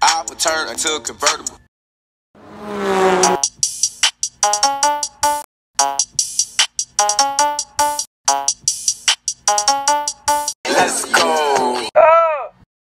I would turn into a convertible. Let's go.